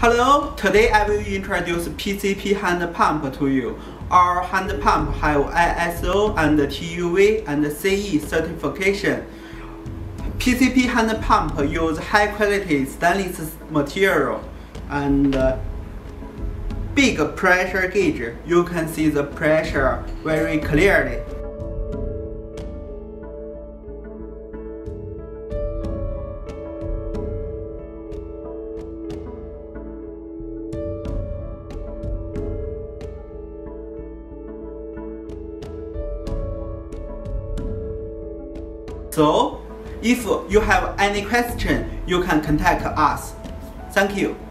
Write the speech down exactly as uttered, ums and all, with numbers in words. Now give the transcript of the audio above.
Hello, today I will introduce P C P hand pump to you. Our hand pump have I S O and T U V and C E certification. P C P hand pump use high quality stainless material and uh, big pressure gauge. You can see the pressure very clearly. So, if you have any question, you can contact us. Thank you.